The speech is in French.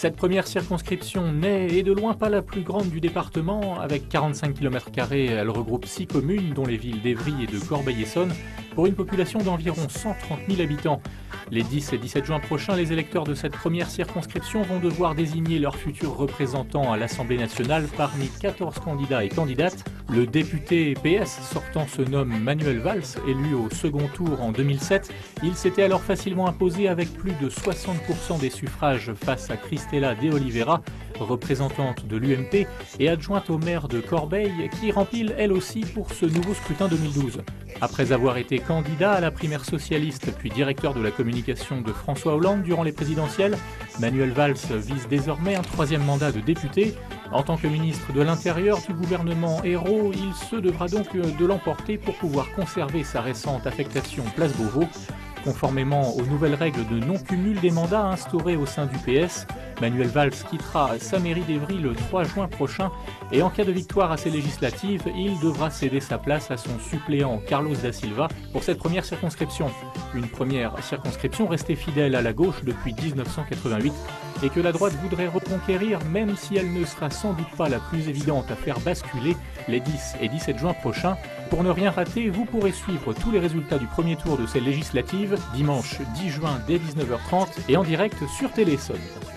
Cette première circonscription n'est et de loin pas la plus grande du département. Avec 45 km², elle regroupe 6 communes, dont les villes d'Évry et de Corbeil-Essonnes, pour une population d'environ 130 000 habitants. Les 10 et 17 juin prochains, les électeurs de cette première circonscription vont devoir désigner leurs futurs représentants à l'Assemblée nationale parmi 14 candidats et candidates. Le député PS sortant se nomme Manuel Valls, élu au second tour en 2007. Il s'était alors facilement imposé avec plus de 60% des suffrages face à Cristela de Oliveira, représentante de l'UMP et adjointe au maire de Corbeil, qui rempile elle aussi pour ce nouveau scrutin 2012. Après avoir été candidat à la primaire socialiste puis directeur de la communication de François Hollande durant les présidentielles, Manuel Valls vise désormais un 3e mandat de député. En tant que ministre de l'Intérieur du gouvernement Ayrault, il se devra donc de l'emporter pour pouvoir conserver sa récente affectation Place Beauvau. Conformément aux nouvelles règles de non-cumul des mandats instaurées au sein du PS, Manuel Valls quittera sa mairie d'Évry le 3 juin prochain et en cas de victoire à ces législatives, il devra céder sa place à son suppléant Carlos da Silva pour cette première circonscription. Une première circonscription restée fidèle à la gauche depuis 1988 et que la droite voudrait reconquérir, même si elle ne sera sans doute pas la plus évidente à faire basculer les 10 et 17 juin prochains. Pour ne rien rater, vous pourrez suivre tous les résultats du premier tour de ces législatives dimanche 10 juin dès 19h30 et en direct sur Télé Essonnes.